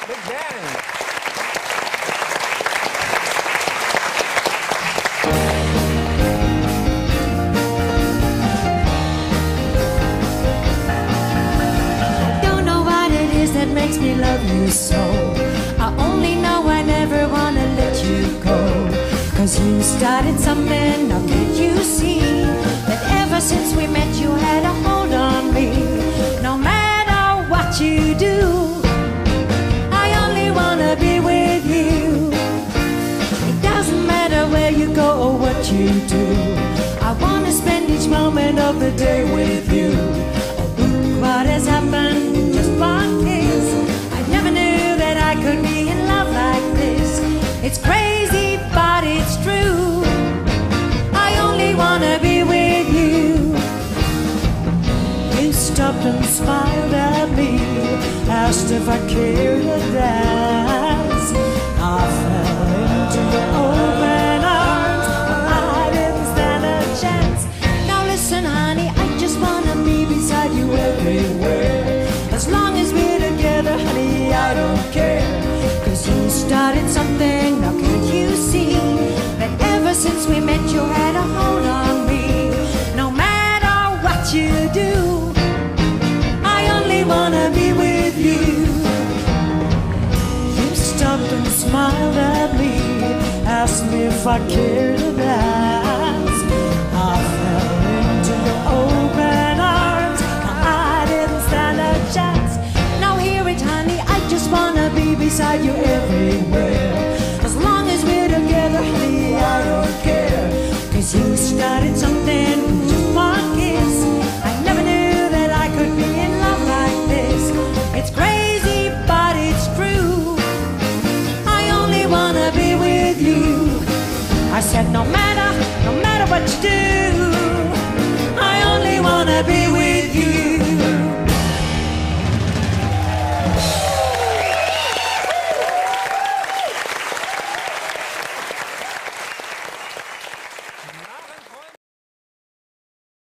Big band. Don't know what it is that makes me love you so. I only know I never wanna let you go. 'Cause you started something, now can't you see that ever since we met you had a hold on me? No matter what you do, I only wanna be with you. It doesn't matter where you go or what you do, I wanna spend each moment of the day with you. Oh, look what has happened, just one kiss. I never knew that I could be in love like this. It's crazy, but it's true. I only wanna be with you. You stopped and smiled at me, asked if I cared to dance. I fell into your open arms, but I didn't stand a chance. Now listen, honey, I just wanna be beside you everywhere. As long as we're together, honey, I don't care. 'Cause you started something, now can't you see that ever since we met you had a hold on me? No matter what you do, I only wanna be with you. You stopped and smiled at me, asked me if I cared to dance. I fell into your open arms, I didn't stand a chance. Now hear it, honey, I just wanna be beside you everywhere. As long as we're together, honey, I don't care. 'Cause you started something, just one kiss. I never knew that I could be in love like this. It's crazy, but it's true. I only wanna be with you. I said no matter what you do,